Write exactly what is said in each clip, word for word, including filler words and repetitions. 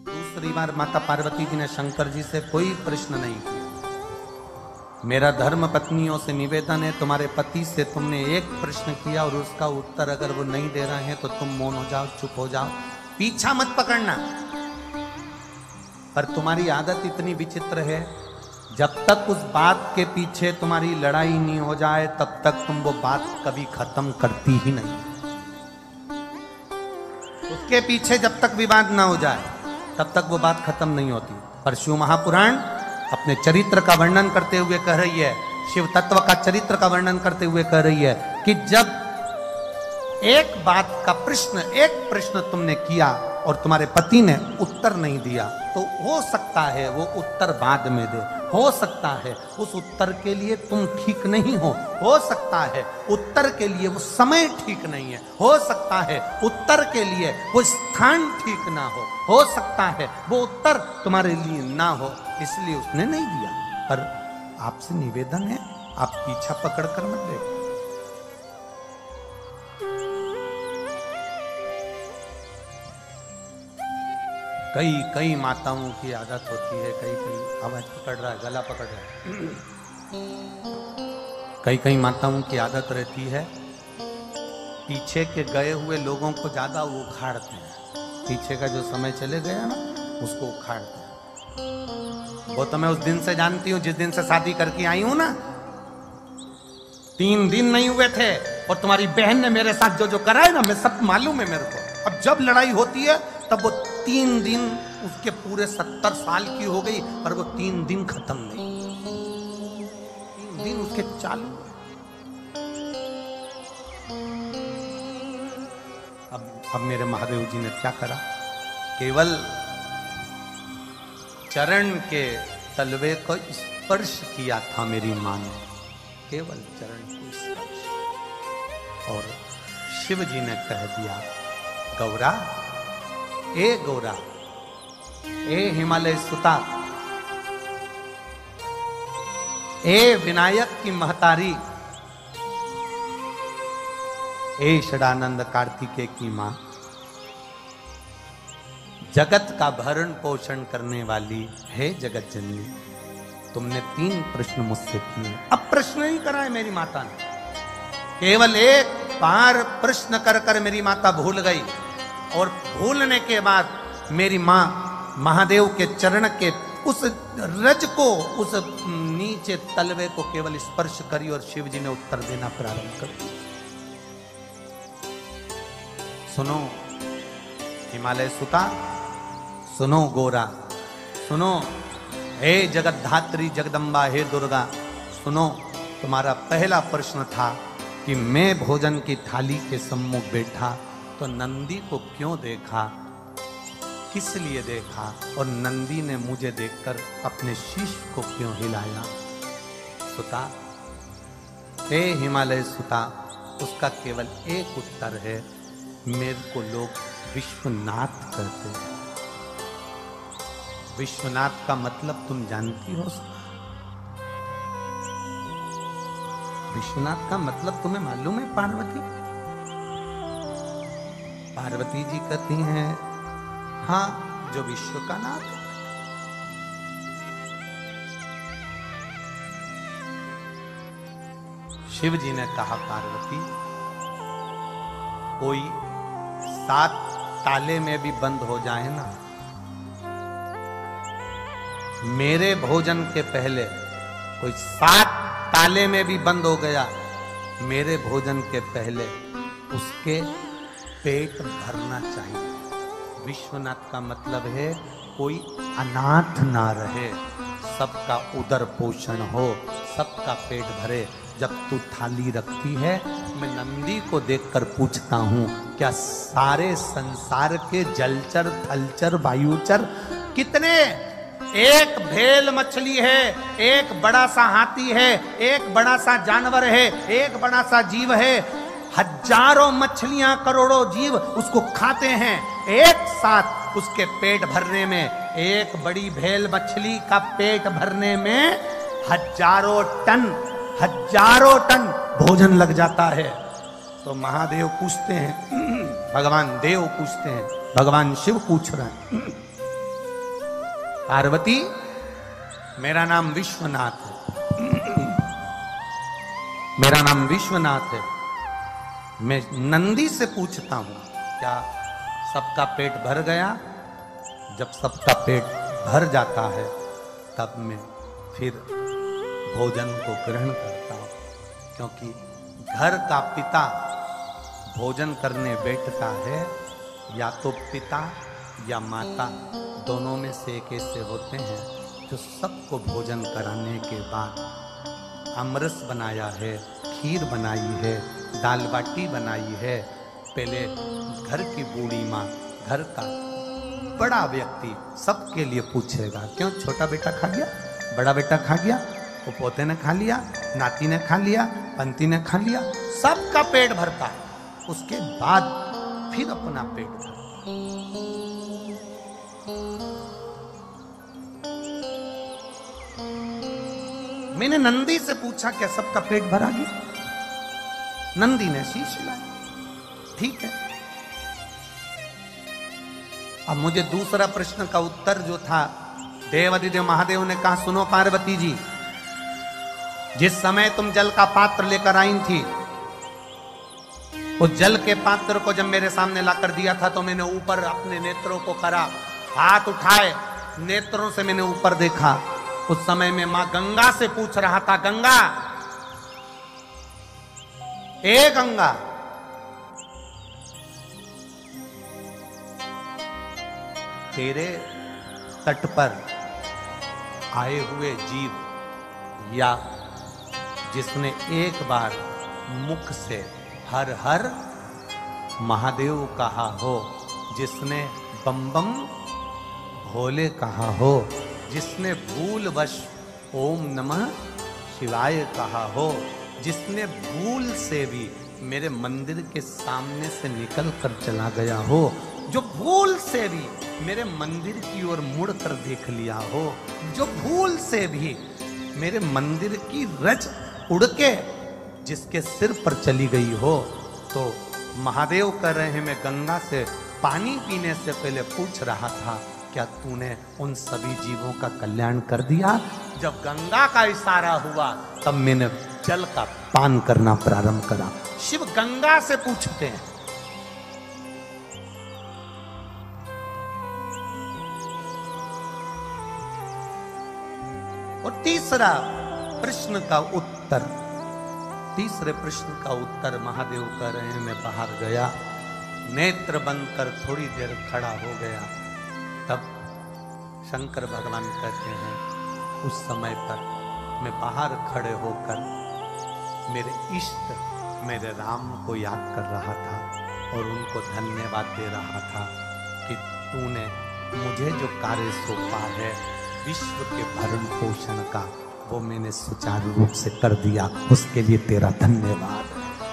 दूसरी बार माता पार्वती जी ने शंकर जी से कोई प्रश्न नहीं किया। मेरा धर्म पत्नियों से निवेदन है, तुम्हारे पति से तुमने एक प्रश्न किया और उसका उत्तर अगर वो नहीं दे रहे हैं तो तुम मौन हो जाओ, चुप हो जाओ, पीछा मत पकड़ना। पर तुम्हारी आदत इतनी विचित्र है, जब तक उस बात के पीछे तुम्हारी लड़ाई नहीं हो जाए तब तक तुम वो बात कभी खत्म करती ही नहीं। उसके पीछे जब तक विवाद ना हो जाए तब तक वो बात खत्म नहीं होती। पर शिव महापुराण अपने चरित्र का वर्णन करते हुए कह रही है, शिव तत्व का चरित्र का वर्णन करते हुए कह रही है कि जब एक बात का प्रश्न एक प्रश्न तुमने किया और तुम्हारे पति ने उत्तर नहीं दिया तो हो सकता है वो उत्तर बाद में दे, हो सकता है उस उत्तर के लिए तुम ठीक नहीं हो हो सकता है उत्तर के लिए वो समय ठीक नहीं है, हो सकता है उत्तर के लिए वो स्थान ठीक ना हो हो सकता है वो उत्तर तुम्हारे लिए ना हो, इसलिए उसने नहीं दिया। पर आपसे निवेदन है, आप पीछा पकड़ कर मत देखो। कई कई माताओं की आदत होती है, कई कई आवाज पकड़ रहा है, गला पकड़ रहा है, कई कई माताओं की आदत रहती है पीछे के गए हुए लोगों को ज्यादा वो उखाड़ते हैं। पीछे का जो समय चले गया ना उसको उखाड़ते हैं। वो तो मैं उस दिन से जानती हूँ जिस दिन से शादी करके आई हूं ना, तीन दिन नहीं हुए थे और तुम्हारी बहन ने मेरे साथ जो जो करा है ना, मैं सब मालूम है मेरे को। अब जब लड़ाई होती है तब वो तीन दिन, उसके पूरे सत्तर साल की हो गई पर वो तीन दिन खत्म नहीं, तीन दिन उसके चालू। अब अब मेरे महादेव जी ने क्या करा, केवल चरण के तलवे को स्पर्श किया था मेरी मां ने, केवल चरण को स्पर्श, और शिव जी ने कह दिया, गौरा, ए गौरा, ए हिमालय सुता, ए विनायक की महतारी, ए षडानंद कार्तिकेय की मां, जगत का भरण पोषण करने वाली है जगत जननी, तुमने तीन प्रश्न मुझसे किए, अब प्रश्न नहीं कराए मेरी माता ने, केवल एक बार प्रश्न कर कर मेरी माता भूल गई और भूलने के बाद मेरी मां महादेव के चरण के उस रज को, उस नीचे तलवे को केवल स्पर्श करी और शिव जी ने उत्तर देना प्रारंभ कर दिया। सुनो हिमालय सुता, सुनो गोरा, सुनो हे जगत धात्री जगदम्बा, हे दुर्गा, सुनो, तुम्हारा पहला प्रश्न था कि मैं भोजन की थाली के सम्मुख बैठा तो नंदी को क्यों देखा, किस लिए देखा, और नंदी ने मुझे देखकर अपने शीश को क्यों हिलाया। सुता, हे हिमालय सुता, उसका केवल एक उत्तर है, मेरे को लोग विश्वनाथ कहते हैं। विश्वनाथ का मतलब तुम जानती हो? विश्वनाथ का मतलब तुम्हें मालूम है? पार्वती पार्वती जी कहती हैं, हाँ, जो विश्व का नाथ है। शिव जी ने कहा, पार्वती, कोई सात ताले में भी बंद हो जाए ना, मेरे भोजन के पहले कोई सात ताले में भी बंद हो गया, मेरे भोजन के पहले उसके पेट भरना चाहिए। विश्वनाथ का मतलब है कोई अनाथ ना रहे, सबका उदर पोषण हो, सबका पेट भरे। जब तू थाली रखती है, मैं नंदी को देखकर पूछता हूँ, क्या सारे संसार के जलचर, थलचर, वायुचर कितने, एक भेल मछली है, एक बड़ा सा हाथी है, एक बड़ा सा जानवर है, एक बड़ा सा जीव है, हजारों मछलियां, करोड़ों जीव उसको खाते हैं, एक साथ उसके पेट भरने में, एक बड़ी भेल मछली का पेट भरने में हजारों टन हजारों टन भोजन लग जाता है। तो महादेव पूछते हैं, भगवान देव पूछते हैं, भगवान शिव पूछ रहे हैं, पार्वती, मेरा नाम विश्वनाथ है, मेरा नाम विश्वनाथ है। मैं नंदी से पूछता हूं, क्या सबका पेट भर गया? जब सबका पेट भर जाता है तब मैं फिर भोजन को ग्रहण करता हूं, क्योंकि घर का पिता भोजन करने बैठता है, या तो पिता या माता, दोनों में से एक ऐसे होते हैं जो सबको भोजन कराने के बाद अमरस बनाया है, खीर बनाई है, दाल बाटी बनाई है। पहले घर की बूढ़ी माँ, घर का बड़ा व्यक्ति सबके लिए पूछेगा, क्यों छोटा बेटा खा गया, बड़ा बेटा खा गया, वो पोते ने खा लिया, नाती ने खा लिया, पंती ने खा लिया, सबका पेट भरता है। उसके बाद फिर अपना पेट भरता है। मैंने नंदी से पूछा, क्या सबका पेट भरा गया? नंदी ने शीश हिलाया, ठीक है। अब मुझे दूसरा प्रश्न का उत्तर जो था, देवादिदेव महादेव ने कहा, सुनो पार्वती जी, जिस समय तुम जल का पात्र लेकर आई थी, उस जल के पात्र को जब मेरे सामने लाकर दिया था तो मैंने ऊपर अपने नेत्रों को करा, हाथ उठाए, नेत्रों से मैंने ऊपर देखा। उस समय में मां गंगा से पूछ रहा था, गंगा, ए गंगा, तेरे तट पर आए हुए जीव, या जिसने एक बार मुख से हर हर महादेव कहा हो, जिसने बम बम भोले कहा हो, जिसने भूलवश ओम नमः शिवाय कहा हो, जिसने भूल से भी मेरे मंदिर के सामने से निकल कर चला गया हो, जो भूल से भी मेरे मंदिर की ओर मुड़ कर देख लिया हो, जो भूल से भी मेरे मंदिर की रज उड़ के जिसके सिर पर चली गई हो, तो महादेव कह रहे हैं, मैं गंगा से पानी पीने से पहले पूछ रहा था, क्या तूने उन सभी जीवों का कल्याण कर दिया? जब गंगा का इशारा हुआ तब मैंने जल का पान करना प्रारंभ करा। शिव गंगा से पूछते हैं। और तीसरा प्रश्न का उत्तर, तीसरे प्रश्न का उत्तर महादेव कह रहे हैं, मैं बाहर गया, नेत्र बंद कर थोड़ी देर खड़ा हो गया, तब शंकर भगवान कहते हैं, उस समय पर मैं बाहर खड़े होकर मेरे इष्ट मेरे राम को याद कर रहा था और उनको धन्यवाद दे रहा था कि तूने मुझे जो कार्य सौंपा है विश्व के भरण पोषण का, वो मैंने सुचारू रूप से कर दिया, उसके लिए तेरा धन्यवाद।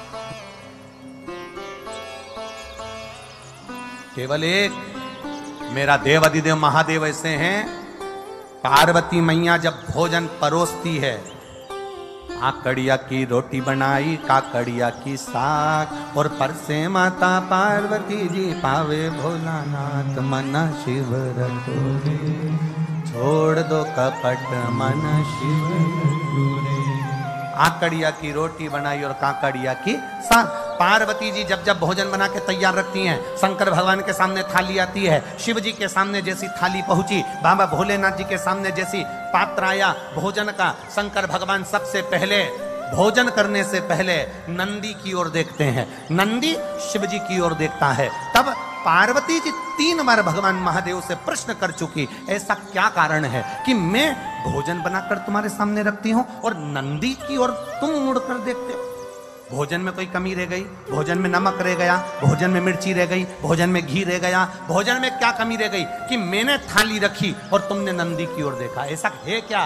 केवल एक मेरा देवादिदेव महादेव ऐसे हैं, पार्वती मैया जब भोजन परोसती है, काकड़िया की रोटी बनाई, काकड़िया की साग, और परसे माता पार्वती जी पावे भोलानाथ, मना शिव रखोरे, छोड़ दो कपट मन शिव रखोरे। आकड़िया की रोटी बनाई और काकड़िया की साग। पार्वती जी जब जब भोजन बना के तैयार रखती हैं, शंकर भगवान के सामने थाली आती है, शिव जी के सामने जैसी थाली पहुंची, बाबा भोलेनाथ जी के सामने जैसी पात्र आया भोजन का, शंकर भगवान सबसे पहले भोजन करने से पहले नंदी की ओर देखते हैं, नंदी शिव जी की ओर देखता है। तब पार्वती जी तीन बार भगवान महादेव से प्रश्न कर चुकी, ऐसा क्या कारण है कि मैं भोजन बनाकर तुम्हारे सामने रखती हूं और नंदी की ओर तुम मुड़कर देखते हो? भोजन में कोई कमी रह गई, भोजन में नमक रह गया, भोजन में मिर्ची रह गई, भोजन में घी रह गया, भोजन में क्या कमी रह गई कि मैंने थाली रखी और तुमने नंदी की ओर देखा? ऐसा है क्या?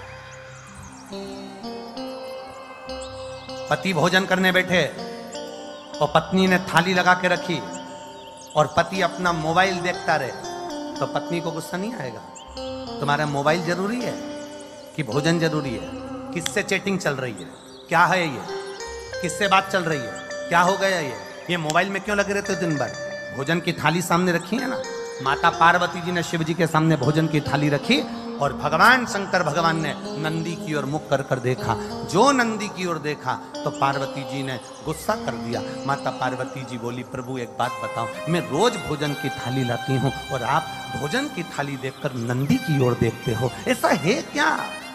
पति भोजन करने बैठे और पत्नी ने थाली लगा के रखी और पति अपना मोबाइल देखता रहे, तो पत्नी को गुस्सा नहीं आएगा? तुम्हारा मोबाइल जरूरी है कि भोजन जरूरी है? किससे चैटिंग चल रही है? क्या है ये? किससे बात चल रही है? क्या हो गया ये? ये मोबाइल में क्यों लगे रहते हो दिन भर? भोजन की थाली सामने रखी है ना, माता पार्वती जी ने शिव जी के सामने भोजन की थाली रखी और भगवान शंकर भगवान ने नंदी की ओर मुख कर कर देखा। जो नंदी की ओर देखा तो पार्वती जी ने गुस्सा कर दिया। माता पार्वती जी बोली, प्रभु एक बात बताओ, मैं रोज भोजन की थाली लाती हूँ और आप भोजन की थाली देखकर नंदी की ओर देखते हो, ऐसा है क्या?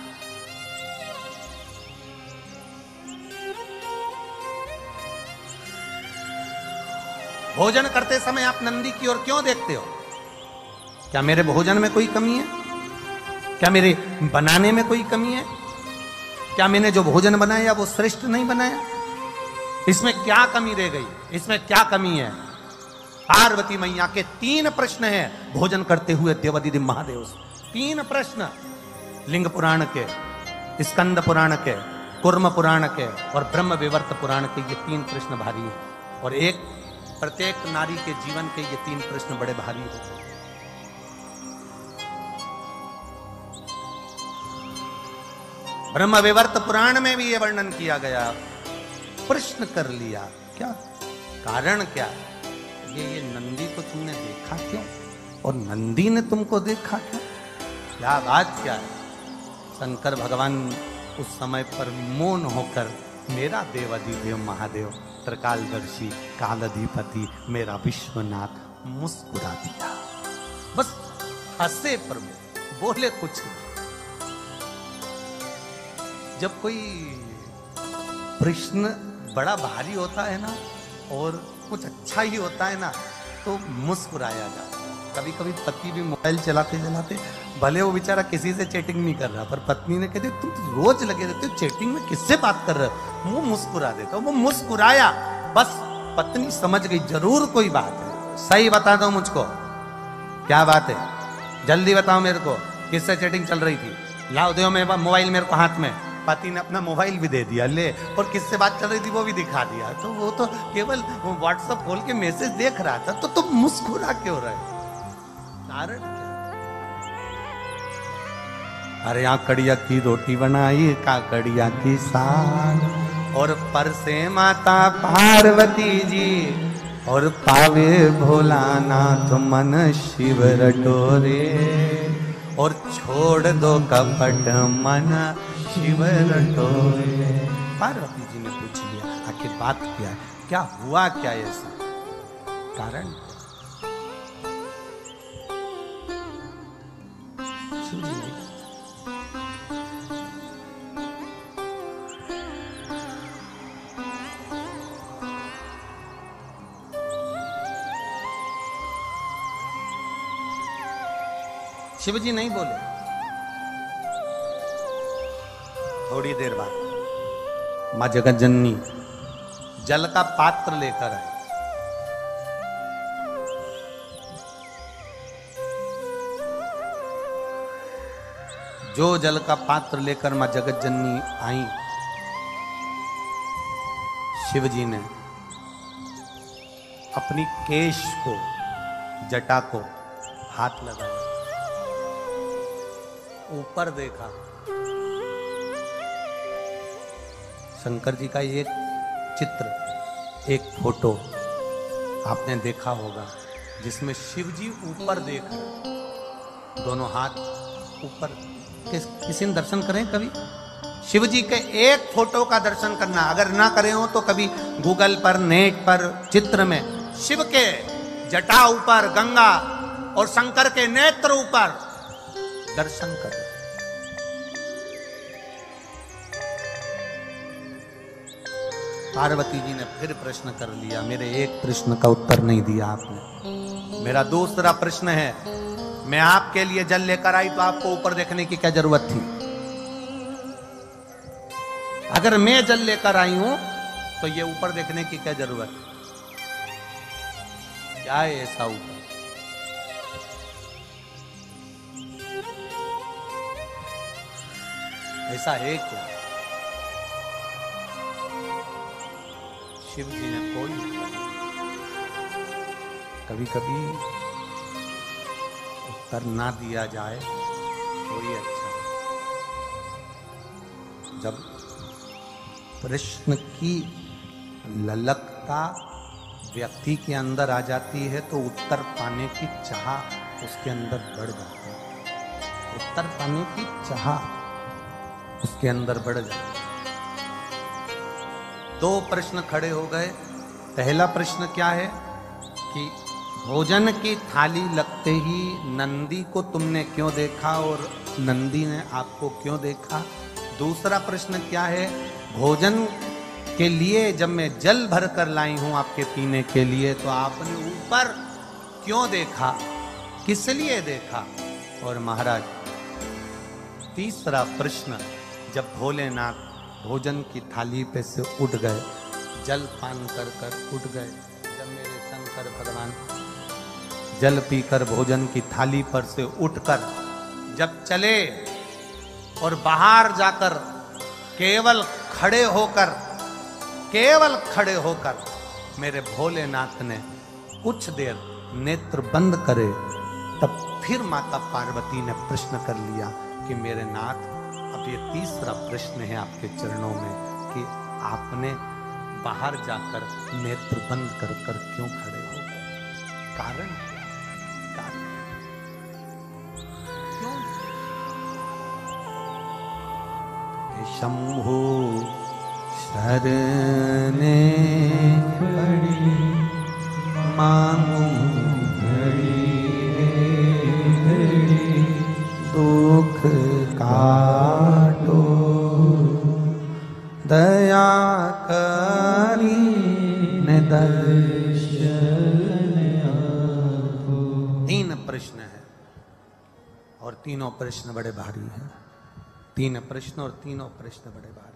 भोजन करते समय आप नंदी की ओर क्यों देखते हो? क्या मेरे भोजन में कोई कमी है? क्या मेरे बनाने में कोई कमी है? क्या मैंने जो भोजन बनाया वो श्रेष्ठ नहीं बनाया? इसमें क्या कमी रह गई? इसमें क्या कमी है? पार्वती मैया के तीन प्रश्न हैं भोजन करते हुए देवादिदेव महादेव से। तीन प्रश्न, लिंग पुराण के, स्कंद पुराण के, कुर्म पुराण के और ब्रह्म विवर्त पुराण के, ये तीन प्रश्न भारी है। और एक प्रत्येक नारी के जीवन के ये तीन प्रश्न बड़े भारी होते हैं। ब्रह्म विवर्त पुराण में भी ये वर्णन किया गया। प्रश्न कर लिया, क्या कारण, क्या ये ये नंदी को तुमने देखा क्यों और नंदी ने तुमको देखा क्यों? क्या बात क्या है? शंकर भगवान उस समय पर मौन होकर, मेरा देवाधिदेव महादेव त्रिकालदर्शी कालाधिपति मेरा विश्वनाथ मुस्कुरा दिया। बस हंसे प्रभु, बोले कुछ नहीं। जब कोई प्रश्न बड़ा भारी होता है ना और कुछ अच्छा ही होता है ना तो मुस्कुराया जाता है। कभी कभी पति भी मोबाइल चलाते चलाते, भले वो बेचारा किसी से चैटिंग नहीं कर रहा, पर पत्नी ने कहते तुम तो रोज लगे रहते हो चैटिंग में, किससे बात कर रहे हो? वो मुस्कुरा देता, वो मुस्कुराया, बस पत्नी समझ गई जरूर कोई बात है। सही बता दो मुझको, क्या बात है? जल्दी बताओ मेरे को, किससे चैटिंग चल रही थी? लाओ दो मेरे मोबाइल मेरे को हाथ में। पति ने अपना मोबाइल भी दे दिया, ले, और किससे बात चल रही थी वो भी दिखा दिया। तो वो तो केवल व्हाट्सएप खोल के मैसेज देख रहा था, तो तुम मुस्कुरा क्यों रहे? कारण क्या? अरे यहाँ कड़िया की रोटी बनाई, काकड़िया की साग, और परसे माता पार्वती जी, और पावे भोलानाथ मन शिव रटोरे, और छोड़ दो कपट मन शिव रटोरे। पार्वती जी ने पूछ लिया, आखिर बात क्या है, क्या हुआ, क्या ऐसा कारण? शिव जी नहीं बोले। थोड़ी देर बाद मां जगत जननी जल का पात्र लेकर आए। जो जल का पात्र लेकर मां जगत जननी आई, शिव जी ने अपनी केश को, जटा को हाथ लगाया, ऊपर देखा। शंकर जी का एक चित्र, एक फोटो आपने देखा होगा जिसमें शिव जी ऊपर देख रहे, दोनों हाथ ऊपर। किस, किसी ने दर्शन करें कभी? शिव जी के एक फोटो का दर्शन करना, अगर ना करे हो तो कभी गूगल पर, नेट पर, चित्र में शिव के जटा ऊपर गंगा और शंकर के नेत्र ऊपर दर्शन करो। पार्वती जी ने फिर प्रश्न कर लिया, मेरे एक प्रश्न का उत्तर नहीं दिया आपने। मेरा दूसरा प्रश्न है, मैं आपके लिए जल लेकर आई तो आपको ऊपर देखने की क्या जरूरत थी? अगर मैं जल लेकर आई हूं तो ये ऊपर देखने की क्या जरूरत है? क्या है ऐसा ऊपर? ऐसा है क्या? शिव जी ने कोई, कभी कभी उत्तर ना दिया जाए तो ही अच्छा। जब प्रश्न की ललकता, व्यक्ति के अंदर आ जाती है तो उत्तर पाने की चाह उसके अंदर बढ़ जाती है। उत्तर पाने की चाह उसके अंदर बढ़ जाती है। दो प्रश्न खड़े हो गए। पहला प्रश्न क्या है कि भोजन की थाली लगते ही नंदी को तुमने क्यों देखा और नंदी ने आपको क्यों देखा। दूसरा प्रश्न क्या है, भोजन के लिए जब मैं जल भर कर लाई हूं आपके पीने के लिए तो आपने ऊपर क्यों देखा, किस लिए देखा। और महाराज तीसरा प्रश्न, जब भोलेनाथ भोजन की थाली पे से उठ गए, जल पान कर कर उठ गए, जब मेरे शंकर भगवान जल पीकर भोजन की थाली पर से उठकर जब चले और बाहर जाकर केवल खड़े होकर केवल खड़े होकर मेरे भोलेनाथ ने कुछ देर नेत्र बंद करे, तब फिर माता पार्वती ने प्रश्न कर लिया कि मेरे नाथ, अब ये तीसरा प्रश्न है आपके चरणों में कि आपने बाहर जाकर नेत्र बंद कर कर क्यों खड़े हो गए। कारण कारण क्यों। शंभु शरणे पड़ी मांगू घड़ी घड़ी दुख काटो दया करी ने दर्शन आपो। तीन प्रश्न है और तीनों प्रश्न बड़े भारी हैं। तीन प्रश्न और तीनों प्रश्न बड़े भारी।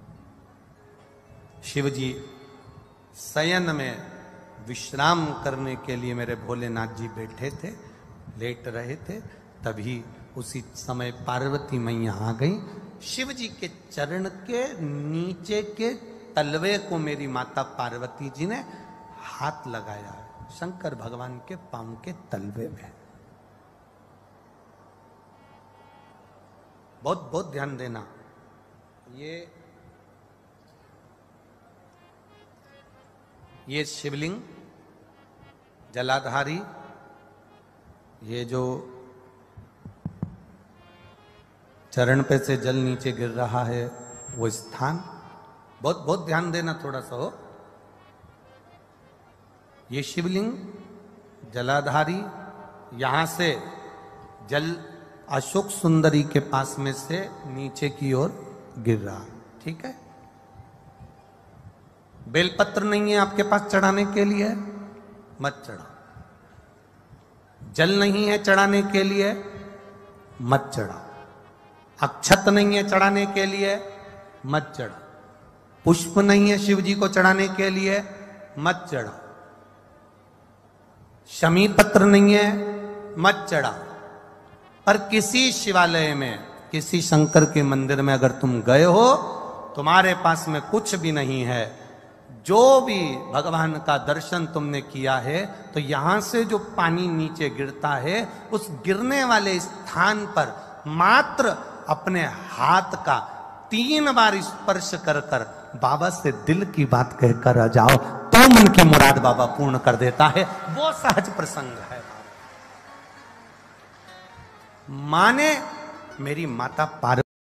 शिव जी शयन में विश्राम करने के लिए मेरे भोलेनाथ जी बैठे थे, लेट रहे थे। तभी उसी समय पार्वती मैया आ गई। शिव जी के चरण के नीचे के तलवे को मेरी माता पार्वती जी ने हाथ लगाया, शंकर भगवान के पांव के तलवे में। बहुत बहुत ध्यान देना। ये ये शिवलिंग जलाधारी, ये जो चरण पे से जल नीचे गिर रहा है वो स्थान, बहुत बहुत ध्यान देना थोड़ा सा हो। ये शिवलिंग जलाधारी, यहां से जल अशोक सुंदरी के पास में से नीचे की ओर गिर रहा, ठीक है। बेलपत्र नहीं है आपके पास चढ़ाने के लिए, मत चढ़ाओ। जल नहीं है चढ़ाने के लिए, मत चढ़ाओ। अक्षत नहीं है चढ़ाने के लिए, मत चढ़ाओ। पुष्प नहीं है शिव जी को चढ़ाने के लिए, मत चढ़ाओ। शमी पत्र नहीं है, मत चढ़ाओ। पर किसी शिवालय में, किसी शंकर के मंदिर में अगर तुम गए हो, तुम्हारे पास में कुछ भी नहीं है, जो भी भगवान का दर्शन तुमने किया है, तो यहां से जो पानी नीचे गिरता है, उस गिरने वाले स्थान पर मात्र अपने हाथ का तीन बार स्पर्श कर कर बाबा से दिल की बात कहकर आ जाओ, तो मन की मुराद बाबा पूर्ण कर देता है। वो सहज प्रसंग है। माने मेरी माता पार्वती